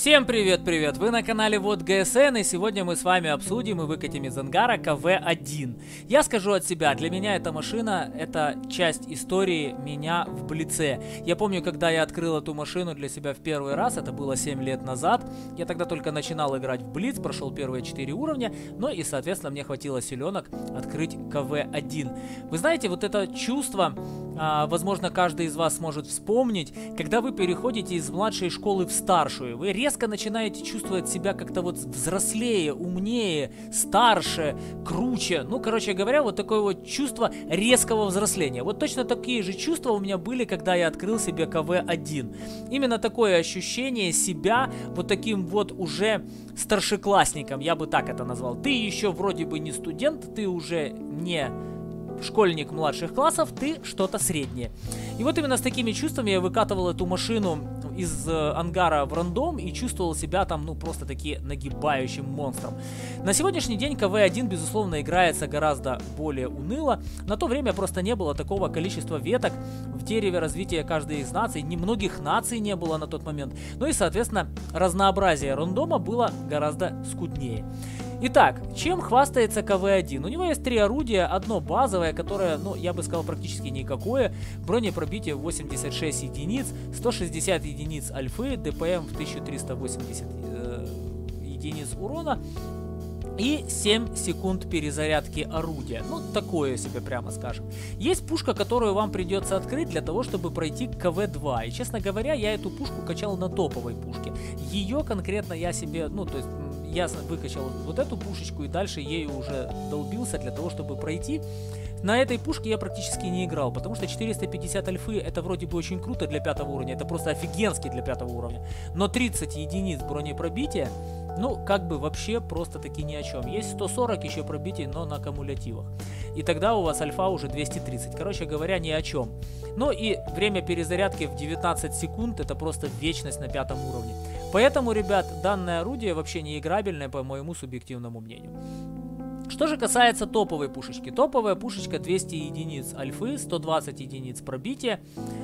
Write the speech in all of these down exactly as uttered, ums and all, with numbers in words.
Всем привет-привет! Вы на канале Вот ГСН, и сегодня мы с вами обсудим и выкатим из ангара ка вэ один. Я скажу от себя, для меня эта машина — это часть истории меня в Блице. Я помню, когда я открыл эту машину для себя в первый раз, это было семь лет назад. Я тогда только начинал играть в Блиц, прошел первые четыре уровня, ну и, соответственно, мне хватило силенок открыть ка вэ один. Вы знаете, вот это чувство, а, возможно, каждый из вас сможет вспомнить, когда вы переходите из младшей школы в старшую. Вы резко начинаете чувствовать себя как-то вот взрослее, умнее, старше, круче. Ну, короче говоря, вот такое вот чувство резкого взросления. Вот точно такие же чувства у меня были, когда я открыл себе ка вэ один. Именно такое ощущение себя вот таким вот уже старшеклассником, я бы так это назвал. Ты еще вроде бы не студент, ты уже не школьник младших классов, ты что-то среднее. И вот именно с такими чувствами я выкатывал эту машину из э, ангара в рандом и чувствовал себя там, ну, просто таки нагибающим монстром. На сегодняшний день ка вэ один, безусловно, играется гораздо более уныло. На то время просто не было такого количества веток в дереве развития каждой из наций. Немногих наций не было на тот момент. Ну и, соответственно, разнообразие рандома было гораздо скуднее. Итак, чем хвастается ка вэ один? У него есть три орудия, одно базовое, которое, ну, я бы сказал, практически никакое. Бронепробитие восемьдесят шесть единиц, сто шестьдесят единиц альфы, дэ пэ эм в тысячу триста восемьдесят э, единиц урона и семь секунд перезарядки орудия. Ну, такое себе, прямо скажем. Есть пушка, которую вам придется открыть для того, чтобы пройти ка вэ два. И, честно говоря, я эту пушку качал на топовой пушке. Ее конкретно я себе, ну, то есть... Я выкачал вот эту пушечку и дальше ею уже долбился для того, чтобы пройти. На этой пушке я практически не играл, потому что четыреста пятьдесят альфы это вроде бы очень круто для пятого уровня, это просто офигенски для пятого уровня. Но тридцать единиц бронепробития, ну, как бы вообще просто таки ни о чем. Есть сто сорок еще пробитий, но на кумулятивах. И тогда у вас альфа уже двести тридцать. Короче говоря, ни о чем. Ну и время перезарядки в девятнадцать секунд, это просто вечность на пятом уровне. Поэтому, ребят, данное орудие вообще не играбельное, по моему субъективному мнению. Что же касается топовой пушечки. Топовая пушечка двести единиц альфы, сто двадцать единиц пробития,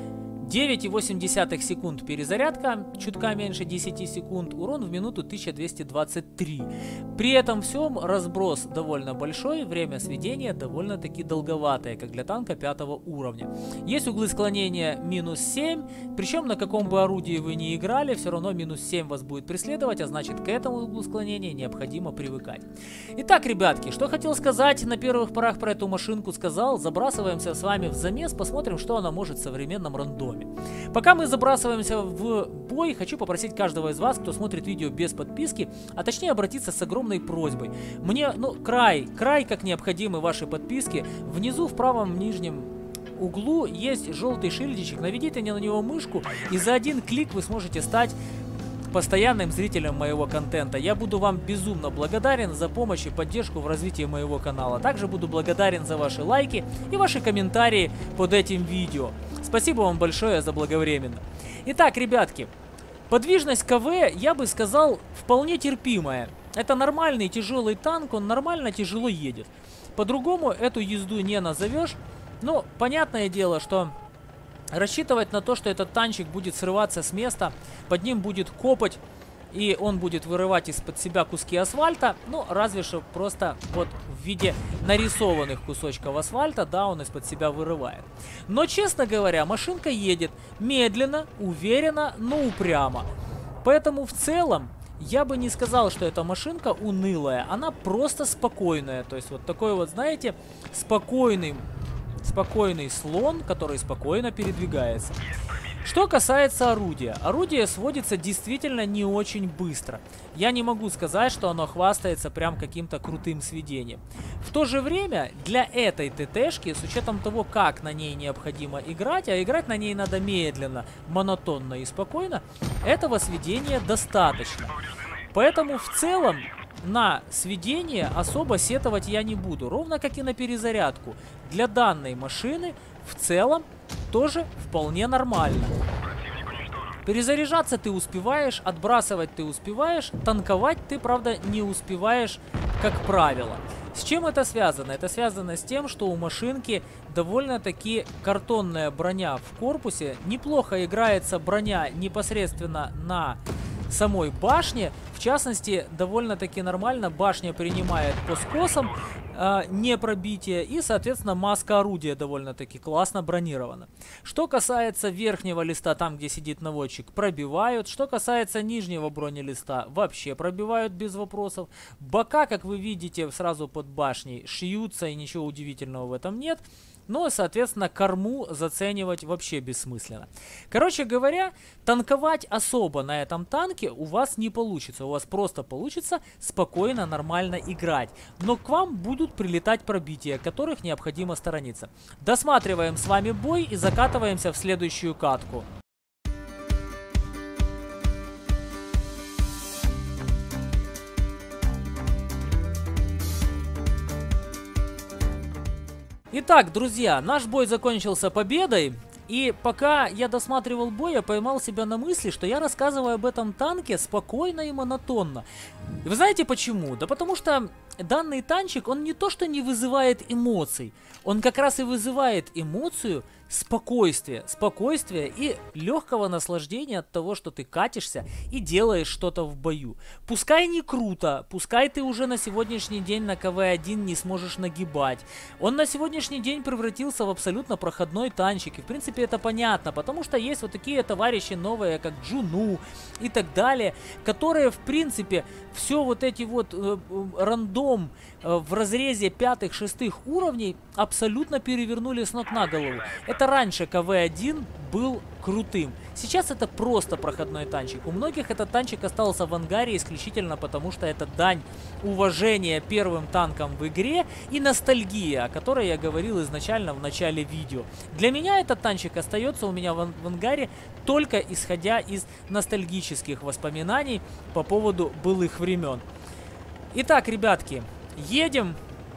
девять и восемь десятых секунд перезарядка, чутка меньше десяти секунд, урон в минуту тысяча двести двадцать три. При этом всем разброс довольно большой, время сведения довольно-таки долговатое, как для танка пятого уровня. Есть углы склонения минус семь, причем на каком бы орудии вы ни играли, все равно минус семь вас будет преследовать, а значит к этому углу склонения необходимо привыкать. Итак, ребятки, что хотел сказать на первых порах про эту машинку, сказал, забрасываемся с вами в замес, посмотрим, что она может в современном рандоме. Пока мы забрасываемся в бой, хочу попросить каждого из вас, кто смотрит видео без подписки, а точнее обратиться с огромной просьбой. Мне, ну, край, край как необходимы ваши подписки. Внизу в правом нижнем углу есть желтый шильдичек, наведите на него мышку, и за один клик вы сможете стать постоянным зрителем моего контента. Я буду вам безумно благодарен за помощь и поддержку в развитии моего канала. Также буду благодарен за ваши лайки и ваши комментарии под этим видео. Спасибо вам большое заблаговременно. Итак, ребятки, подвижность ка вэ, я бы сказал, вполне терпимая. Это нормальный тяжелый танк, он нормально тяжело едет. По-другому эту езду не назовешь. Но понятное дело, что рассчитывать на то, что этот танчик будет срываться с места, под ним будет копоть, и он будет вырывать из-под себя куски асфальта, ну, разве что просто вот в виде нарисованных кусочков асфальта, да, он из-под себя вырывает. Но, честно говоря, машинка едет медленно, уверенно, но упрямо. Поэтому в целом я бы не сказал, что эта машинка унылая, она просто спокойная. То есть вот такой вот, знаете, спокойный, спокойный слон, который спокойно передвигается. Что касается орудия. Орудие сводится действительно не очень быстро. Я не могу сказать, что оно хвастается прям каким-то крутым сведением. В то же время, для этой ТТшки, с учетом того, как на ней необходимо играть, а играть на ней надо медленно, монотонно и спокойно, этого сведения достаточно. Поэтому в целом на сведение особо сетовать я не буду. Ровно как и на перезарядку. Для данной машины в целом тоже вполне нормально. Перезаряжаться ты успеваешь, отбрасывать ты успеваешь, танковать ты, правда, не успеваешь, как правило. С чем это связано? Это связано с тем, что у машинки довольно-таки картонная броня в корпусе. Неплохо играется броня непосредственно на самой башне. В частности, довольно-таки нормально башня принимает по скосам э, не пробитие, и, соответственно, маска орудия довольно-таки классно бронирована. Что касается верхнего листа, там, где сидит наводчик, пробивают. Что касается нижнего бронелиста, вообще пробивают без вопросов. Бока, как вы видите, сразу под башней шьются, и ничего удивительного в этом нет. Ну и, соответственно, корму заценивать вообще бессмысленно. Короче говоря, танковать особо на этом танке у вас не получится. У вас просто получится спокойно, нормально играть. Но к вам будут прилетать пробития, которых необходимо сторониться. Досматриваем с вами бой и закатываемся в следующую катку. Итак, друзья, наш бой закончился победой. И пока я досматривал бой, я поймал себя на мысли, что я рассказываю об этом танке спокойно и монотонно. И вы знаете почему? Да потому что данный танчик, он не то что не вызывает эмоций, он как раз и вызывает эмоцию спокойствия. Спокойствия и легкого наслаждения от того, что ты катишься и делаешь что-то в бою. Пускай не круто, пускай ты уже на сегодняшний день на ка вэ один не сможешь нагибать. Он на сегодняшний день превратился в абсолютно проходной танчик. И в принципе это понятно, потому что есть вот такие товарищи новые, как Джуну и так далее, которые в принципе все вот эти вот э, рандом э, в разрезе пятых-шестых уровней абсолютно перевернули с ног на голову. Это раньше ка вэ один был крутым. Сейчас это просто проходной танчик. У многих этот танчик остался в ангаре исключительно потому, что это дань уважения первым танкам в игре и ностальгия, о которой я говорил изначально в начале видео. Для меня этот танчик остается у меня в, в ангаре только исходя из ностальгических воспоминаний по поводу былых времен. Итак, ребятки, едем,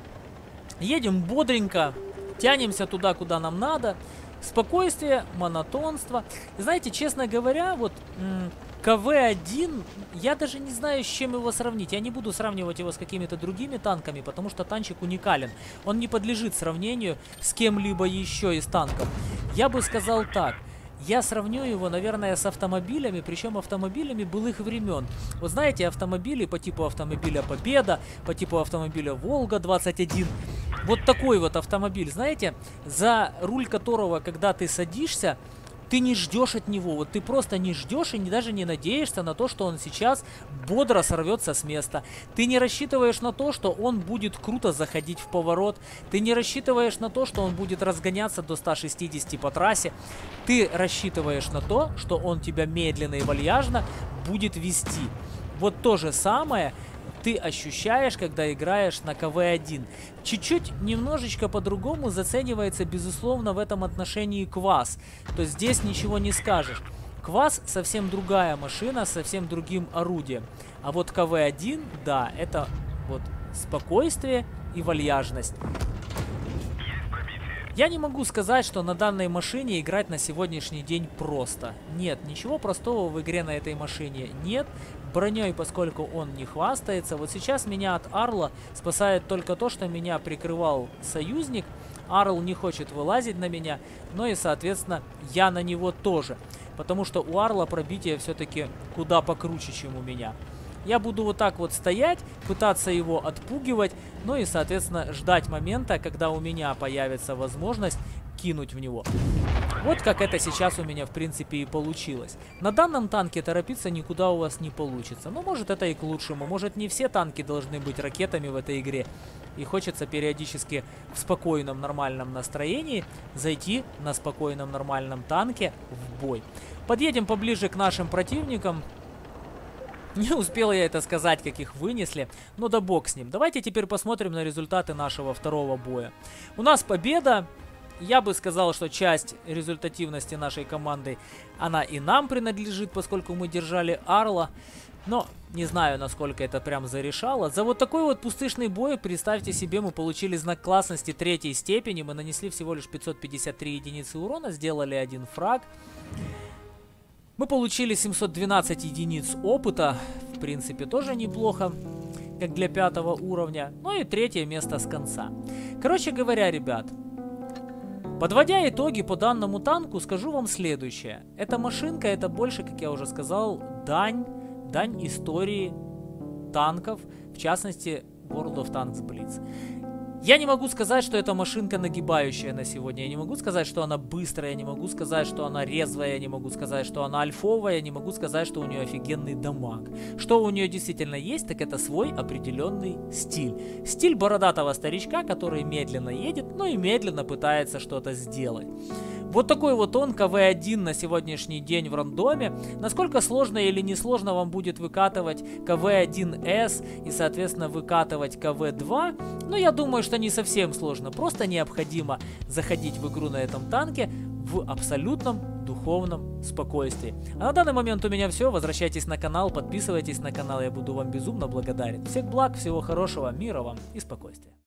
едем бодренько, тянемся туда, куда нам надо. Спокойствие, монотонство. И знаете, честно говоря, вот ка вэ один, я даже не знаю, с чем его сравнить. Я не буду сравнивать его с какими-то другими танками, потому что танчик уникален. Он не подлежит сравнению с кем-либо еще из танков. Я бы сказал так. Я сравню его, наверное, с автомобилями, причем автомобилями былых времен. Вот знаете, автомобили по типу автомобиля Победа, по типу автомобиля Волга двадцать один. Вот такой вот автомобиль, знаете, за руль которого, когда ты садишься, ты не ждешь от него, вот ты просто не ждешь и не, даже не надеешься на то, что он сейчас бодро сорвется с места. Ты не рассчитываешь на то, что он будет круто заходить в поворот. Ты не рассчитываешь на то, что он будет разгоняться до ста шестидесяти по трассе. Ты рассчитываешь на то, что он тебя медленно и вальяжно будет вести. Вот то же самое ты ощущаешь, когда играешь на ка вэ один. Чуть-чуть, немножечко по-другому заценивается, безусловно, в этом отношении квас. То есть здесь ничего не скажешь. Квас совсем другая машина, совсем другим орудием. А вот ка вэ один, да, это вот спокойствие и вальяжность. Я не могу сказать, что на данной машине играть на сегодняшний день просто. Нет, ничего простого в игре на этой машине нет. Броней, поскольку он не хвастается. Вот сейчас меня от Арла спасает только то, что меня прикрывал союзник. Арл не хочет вылазить на меня, но и, соответственно, я на него тоже. Потому что у Арла пробитие все-таки куда покруче, чем у меня. Я буду вот так вот стоять, пытаться его отпугивать, ну и, соответственно, ждать момента, когда у меня появится возможность кинуть в него. Вот как это сейчас у меня, в принципе, и получилось. На данном танке торопиться никуда у вас не получится. Но может это и к лучшему. Может не все танки должны быть ракетами в этой игре. И хочется периодически в спокойном, нормальном настроении зайти на спокойном, нормальном танке в бой. Подъедем поближе к нашим противникам. Не успел я это сказать, как их вынесли, но да бог с ним. Давайте теперь посмотрим на результаты нашего второго боя. У нас победа. Я бы сказал, что часть результативности нашей команды, она и нам принадлежит, поскольку мы держали Арла. Но не знаю, насколько это прям зарешало. За вот такой вот пустышный бой, представьте себе, мы получили знак классности третьей степени. Мы нанесли всего лишь пятьсот пятьдесят три единицы урона, сделали один фраг. Мы получили семьсот двенадцать единиц опыта, в принципе, тоже неплохо, как для пятого уровня. Ну и третье место с конца. Короче говоря, ребят, подводя итоги по данному танку, скажу вам следующее. Эта машинка, это больше, как я уже сказал, дань дань истории танков, в частности World of Tanks Blitz. Я не могу сказать, что это машинка нагибающая на сегодня. Я не могу сказать, что она быстрая. Я не могу сказать, что она резвая. Я не могу сказать, что она альфовая. Я не могу сказать, что у нее офигенный дамаг. Что у нее действительно есть, так это свой определенный стиль. Стиль бородатого старичка, который медленно едет, но и медленно пытается что-то сделать. Вот такой вот он, ка вэ один на сегодняшний день в рандоме. Насколько сложно или несложно вам будет выкатывать ка вэ один эс и, соответственно, выкатывать ка вэ два? Ну, я думаю, что не совсем сложно. Просто необходимо заходить в игру на этом танке в абсолютном духовном спокойствии. А на данный момент у меня все. Возвращайтесь на канал, подписывайтесь на канал. Я буду вам безумно благодарен. Всех благ, всего хорошего, мира вам и спокойствия.